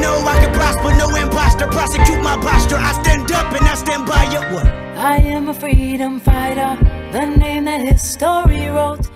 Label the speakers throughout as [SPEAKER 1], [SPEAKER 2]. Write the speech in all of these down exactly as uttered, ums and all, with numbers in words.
[SPEAKER 1] know I can prosper, no imposter. Prosecute my posture, I stand up and I stand by you. What?
[SPEAKER 2] I am a freedom fighter, the name that history wrote.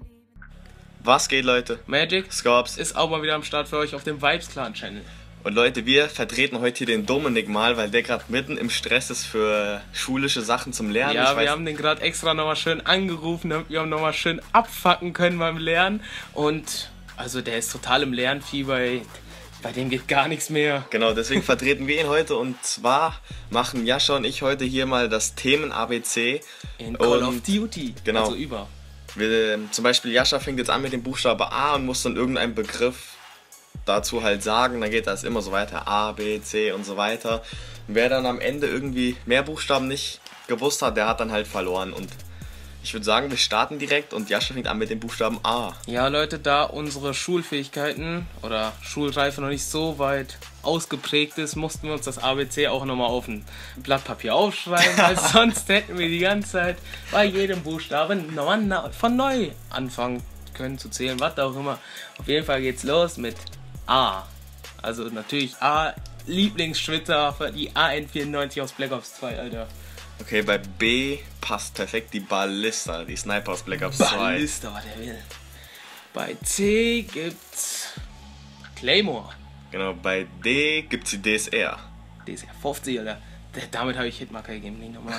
[SPEAKER 3] Was geht, Leute?
[SPEAKER 4] Magic
[SPEAKER 3] Scorps
[SPEAKER 4] ist auch mal wieder am Start für euch auf dem Vibes Clan Channel.
[SPEAKER 3] Und Leute, wir vertreten heute hier den Dominik mal, weil der gerade mitten im Stress ist für schulische Sachen zum Lernen.
[SPEAKER 4] Ja,
[SPEAKER 3] ich
[SPEAKER 4] wir
[SPEAKER 3] weiß,
[SPEAKER 4] haben den gerade extra nochmal schön angerufen, damit wir haben nochmal schön abfacken können beim Lernen. Und also der ist total im Lernfieber, ey. Bei dem geht gar nichts mehr.
[SPEAKER 3] Genau, deswegen vertreten wir ihn heute. Und zwar machen Jascha und ich heute hier mal das Themen-A B C.
[SPEAKER 4] In Call
[SPEAKER 3] Und
[SPEAKER 4] of Duty,
[SPEAKER 3] genau.
[SPEAKER 4] also über.
[SPEAKER 3] Wir, zum Beispiel Jascha fängt jetzt an mit dem Buchstabe A und muss dann irgendeinen Begriff dazu halt sagen. Dann geht das immer so weiter, A, B, C und so weiter. Und wer dann am Ende irgendwie mehr Buchstaben nicht gewusst hat, der hat dann halt verloren. Und ich würde sagen, wir starten direkt und Jascha fängt an mit dem Buchstaben A.
[SPEAKER 4] Ja, Leute, da unsere Schulfähigkeiten oder Schulreife noch nicht so weit ausgeprägt ist, mussten wir uns das A B C auch nochmal auf ein Blatt Papier aufschreiben, weil sonst hätten wir die ganze Zeit bei jedem Buchstaben von neu anfangen können zu zählen, was auch immer. Auf jeden Fall geht's los mit A. Also natürlich A, Lieblingsschwitzer für die A N vierundneunzig aus Black Ops zwei, Alter.
[SPEAKER 3] Okay, bei B passt perfekt die Ballista, die Sniper aus Black Ops zwei.
[SPEAKER 4] Ballista, was der will. Bei C gibt's Claymore.
[SPEAKER 3] Genau, bei D gibt's die D S R.
[SPEAKER 4] D S R fünfzig, Alter. Damit habe ich Hitmarker gegeben, nicht normal.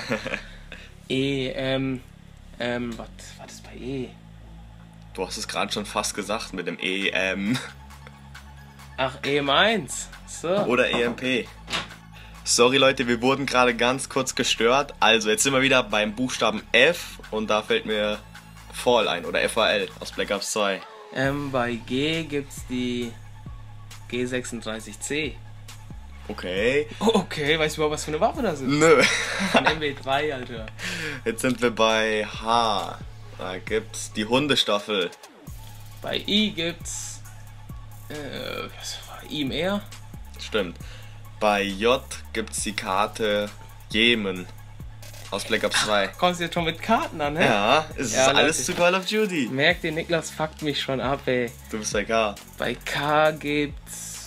[SPEAKER 4] E, ähm, ähm, was, was ist bei E?
[SPEAKER 3] Du hast es gerade schon fast gesagt mit dem E M.
[SPEAKER 4] Ach, E M eins. So.
[SPEAKER 3] Oder E M P. Sorry Leute, wir wurden gerade ganz kurz gestört. Also jetzt sind wir wieder beim Buchstaben F und da fällt mir Fall ein oder F A L aus Black Ops zwei.
[SPEAKER 4] Ähm, bei G gibt's die G sechsunddreißig C.
[SPEAKER 3] Okay.
[SPEAKER 4] Oh, okay, weißt du überhaupt, was für eine Waffe das ist?
[SPEAKER 3] Nö.
[SPEAKER 4] Von M W drei, Alter.
[SPEAKER 3] Jetzt sind wir bei H. Da gibt's die Hundestaffel.
[SPEAKER 4] Bei I gibt's äh, was war I M R?
[SPEAKER 3] Stimmt. Bei J gibt's die Karte Jemen aus Black Ops zwei.
[SPEAKER 4] Kommst du jetzt schon mit Karten an, hä?
[SPEAKER 3] Ja, es ist
[SPEAKER 4] Ja,
[SPEAKER 3] alles
[SPEAKER 4] Leute.
[SPEAKER 3] zu Call of Duty.
[SPEAKER 4] Merkt ihr, Niklas fuckt mich schon ab, ey.
[SPEAKER 3] Du bist bei K.
[SPEAKER 4] Bei K gibt's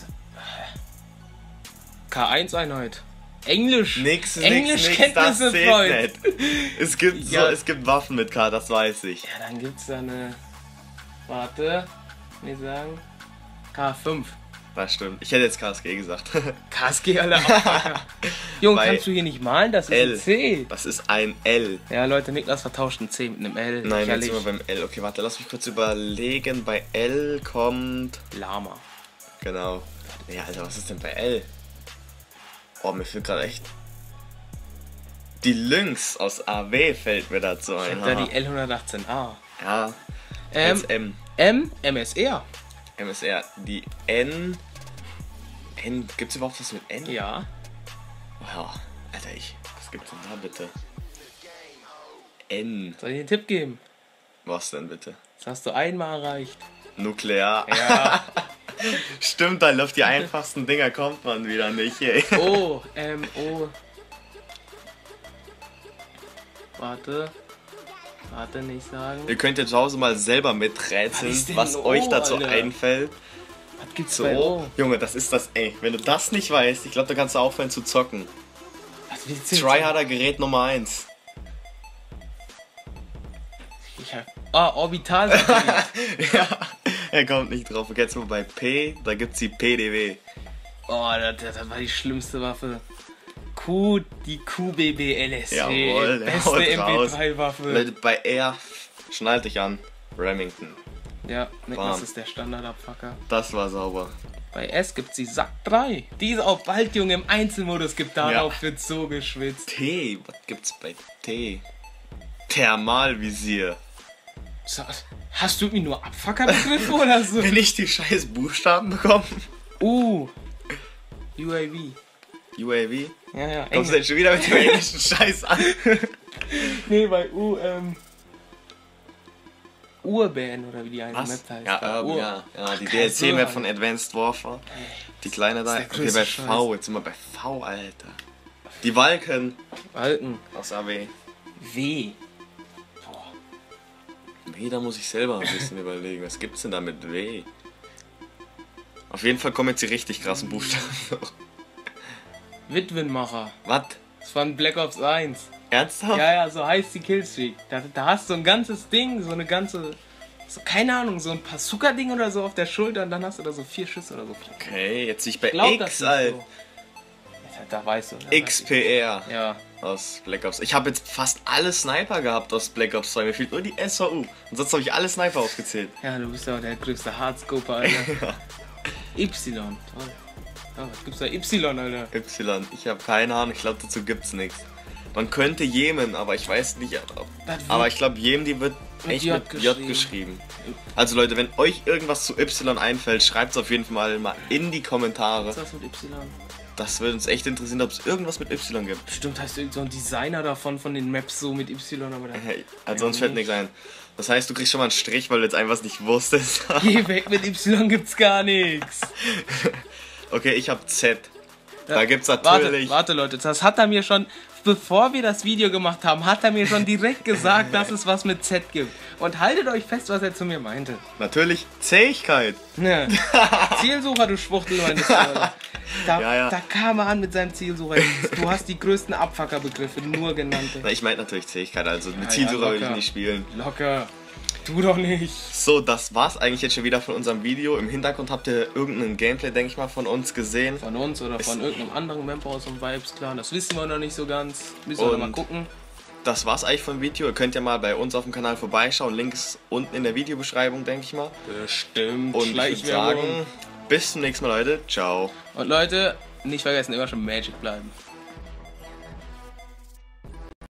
[SPEAKER 4] K eins Einheit. Englisch.
[SPEAKER 3] Nix, nix, nix, das
[SPEAKER 4] Englischkenntnisse,
[SPEAKER 3] zählt
[SPEAKER 4] Freund.
[SPEAKER 3] nicht. Es gibt,
[SPEAKER 4] Ja.
[SPEAKER 3] so, es gibt Waffen mit K, das weiß ich.
[SPEAKER 4] Ja, dann gibt's da eine. Warte. Wir sagen. K fünf.
[SPEAKER 3] Das stimmt. Ich hätte jetzt K S G gesagt.
[SPEAKER 4] K S G, Alter. Abfucker. Junge,
[SPEAKER 3] Bei
[SPEAKER 4] kannst du hier nicht malen? Das ist
[SPEAKER 3] L.
[SPEAKER 4] ein C.
[SPEAKER 3] Das ist ein L.
[SPEAKER 4] Ja, Leute, Niklas vertauscht ein C mit einem L.
[SPEAKER 3] Nein, jetzt
[SPEAKER 4] Lächerlich.
[SPEAKER 3] sind wir beim L. Okay, warte, lass mich kurz überlegen. Bei L kommt...
[SPEAKER 4] Lama.
[SPEAKER 3] Genau. Ja, Alter, was ist denn bei L? Oh, mir fehlt gerade echt... Die Lynx aus A W fällt mir dazu
[SPEAKER 4] Ich
[SPEAKER 3] ein.
[SPEAKER 4] hab da
[SPEAKER 3] Haha.
[SPEAKER 4] die L hundertachtzehn A.
[SPEAKER 3] Ja,
[SPEAKER 4] Ähm,
[SPEAKER 3] als M.
[SPEAKER 4] M, M S R.
[SPEAKER 3] M S R. Die N... N... Gibt's überhaupt was mit N?
[SPEAKER 4] Ja.
[SPEAKER 3] Wow. Alter, ich... Was gibt's denn da bitte? N.
[SPEAKER 4] Soll ich dir einen Tipp geben?
[SPEAKER 3] Was denn bitte?
[SPEAKER 4] Das hast du einmal erreicht.
[SPEAKER 3] Nuklear.
[SPEAKER 4] Ja.
[SPEAKER 3] Stimmt, dann auf die einfachsten Dinger kommt man wieder nicht, ey.
[SPEAKER 4] O, M, O. Warte. Warte, nicht sagen.
[SPEAKER 3] Ihr könnt ja zu Hause mal selber
[SPEAKER 4] Was
[SPEAKER 3] miträtseln,
[SPEAKER 4] ist denn
[SPEAKER 3] was
[SPEAKER 4] O,
[SPEAKER 3] euch dazu
[SPEAKER 4] Alter?
[SPEAKER 3] einfällt.
[SPEAKER 4] Was gibt's
[SPEAKER 3] So,
[SPEAKER 4] bei O?
[SPEAKER 3] Junge, das ist das, ey. Wenn du das nicht weißt, ich glaube, da kannst du aufhören zu zocken.
[SPEAKER 4] Was willst du?
[SPEAKER 3] Tryharder Gerät Nummer eins.
[SPEAKER 4] Ich hab... Ah, Orbital.
[SPEAKER 3] Ja, er kommt nicht drauf. Okay, jetzt mal bei P, da gibt's die P D W.
[SPEAKER 4] Oh, das, das war die schlimmste Waffe. Q, die Q B B L S C.
[SPEAKER 3] Jawohl, der
[SPEAKER 4] Beste
[SPEAKER 3] haut
[SPEAKER 4] M P
[SPEAKER 3] raus.
[SPEAKER 4] drei Waffe.
[SPEAKER 3] Leute, bei R, schnallt dich an. Remington.
[SPEAKER 4] Ja, Niklas
[SPEAKER 3] Bam.
[SPEAKER 4] ist der Standardabfucker.
[SPEAKER 3] Das war sauber.
[SPEAKER 4] Bei S gibt's die Sack drei. Die ist auch bald, Junge, im Einzelmodus gibt. Darauf
[SPEAKER 3] Ja.
[SPEAKER 4] wird so geschwitzt.
[SPEAKER 3] T, was gibt's bei T? Thermalvisier.
[SPEAKER 4] So, hast du mir nur Abfucker begriffen oder so?
[SPEAKER 3] Wenn ich die scheiß Buchstaben bekomme.
[SPEAKER 4] U. U A V.
[SPEAKER 3] U A V?
[SPEAKER 4] Ja, ja.
[SPEAKER 3] Kommst du denn schon wieder mit dem englischen Scheiß an?
[SPEAKER 4] Nee, bei U, ähm. Urban oder wie die eine
[SPEAKER 3] Was?
[SPEAKER 4] Map heißt.
[SPEAKER 3] Ja,
[SPEAKER 4] Bei
[SPEAKER 3] Urban,
[SPEAKER 4] Ur-
[SPEAKER 3] ja. Ja, die
[SPEAKER 4] Ach,
[SPEAKER 3] D L C-Map
[SPEAKER 4] so,
[SPEAKER 3] von Advanced Warfare. Die kleine da.
[SPEAKER 4] der
[SPEAKER 3] Okay,
[SPEAKER 4] größte
[SPEAKER 3] bei
[SPEAKER 4] Scheiß.
[SPEAKER 3] V. Jetzt sind wir bei V, Alter. Die Walken
[SPEAKER 4] Balken.
[SPEAKER 3] aus A W.
[SPEAKER 4] W.
[SPEAKER 3] W, da muss ich selber ein bisschen überlegen. Was gibt's denn da mit W? Auf jeden Fall kommen jetzt die richtig krassen Buchstaben.
[SPEAKER 4] Witwenmacher.
[SPEAKER 3] Was?
[SPEAKER 4] Das war ein Black Ops eins.
[SPEAKER 3] Ernsthaft?
[SPEAKER 4] Ja, ja, so heißt die Killstreak. Da, da hast du ein ganzes Ding, so eine ganze, so keine Ahnung, so ein Bazooka-Ding oder so auf der Schulter und dann hast du da so vier Schüsse oder so.
[SPEAKER 3] Okay, jetzt sehe ich bei
[SPEAKER 4] Glaub das
[SPEAKER 3] X,
[SPEAKER 4] nicht
[SPEAKER 3] Alter.
[SPEAKER 4] so. Da weißt du. Da
[SPEAKER 3] X P R
[SPEAKER 4] weiß ich. Ja.
[SPEAKER 3] aus Black Ops. Ich habe jetzt fast alle Sniper gehabt aus Black Ops zwei. Mir fehlt nur die S V U. Und sonst habe ich alle Sniper aufgezählt.
[SPEAKER 4] Ja, du bist ja der größte Hardscoper, Alter. Y. Toll. Ja, was gibt's da? Y, Alter.
[SPEAKER 3] Y. Ich habe keine Ahnung. Ich glaube, dazu gibt's nichts. Man könnte Jemen, aber ich weiß nicht. Ob, aber ich glaube, Jemen, die wird echt
[SPEAKER 4] J
[SPEAKER 3] mit J geschrieben. Also Leute, wenn euch irgendwas zu Y einfällt, schreibt es auf jeden Fall mal in die Kommentare.
[SPEAKER 4] Was ist das mit Y?
[SPEAKER 3] Das würde uns echt interessieren, ob es irgendwas mit Y gibt.
[SPEAKER 4] Bestimmt heißt irgend so ein Designer davon, von den Maps so mit Y, aber da...
[SPEAKER 3] Hey, also sonst fällt nichts ein. Das heißt, du kriegst schon mal einen Strich, weil du jetzt einfach nicht wusstest.
[SPEAKER 4] Geh weg, mit Y gibt's gar nichts.
[SPEAKER 3] Okay, ich habe Z.
[SPEAKER 4] Ja,
[SPEAKER 3] Da gibt's natürlich...
[SPEAKER 4] Warte, warte Leute, das hat er mir schon, bevor wir das Video gemacht haben, hat er mir schon direkt gesagt, dass es was mit Z gibt. Und haltet euch fest, was er zu mir meinte.
[SPEAKER 3] Natürlich Zähigkeit.
[SPEAKER 4] Ne. Zielsucher, du Schwuchtel, meinst du, Alter. Da,
[SPEAKER 3] Ja, ja.
[SPEAKER 4] da kam er an mit seinem Zielsucher. Du hast die größten Abfuckerbegriffe nur genannt.
[SPEAKER 3] Na, ich meine natürlich Zähigkeit, also mit
[SPEAKER 4] Ja,
[SPEAKER 3] Zielsucher
[SPEAKER 4] ja,
[SPEAKER 3] will ich
[SPEAKER 4] locker.
[SPEAKER 3] nicht spielen.
[SPEAKER 4] Locker. Du doch nicht.
[SPEAKER 3] So, das war's eigentlich jetzt schon wieder von unserem Video. Im Hintergrund habt ihr irgendein Gameplay, denke ich mal, von uns gesehen.
[SPEAKER 4] Von uns oder von irgendeinem anderen Member aus dem Vibes, klar. Das wissen wir noch nicht so ganz. Müssen wir noch mal
[SPEAKER 3] Und-
[SPEAKER 4] gucken.
[SPEAKER 3] Das war's eigentlich vom Video. Ihr könnt ja mal bei uns auf dem Kanal vorbeischauen. Links unten in der Videobeschreibung, denke ich mal.
[SPEAKER 4] Bestimmt.
[SPEAKER 3] Und ich würde
[SPEAKER 4] Schleichwerbung.
[SPEAKER 3] sagen, bis zum nächsten Mal, Leute. Ciao.
[SPEAKER 4] Und Leute, nicht vergessen, immer schon Magic bleiben.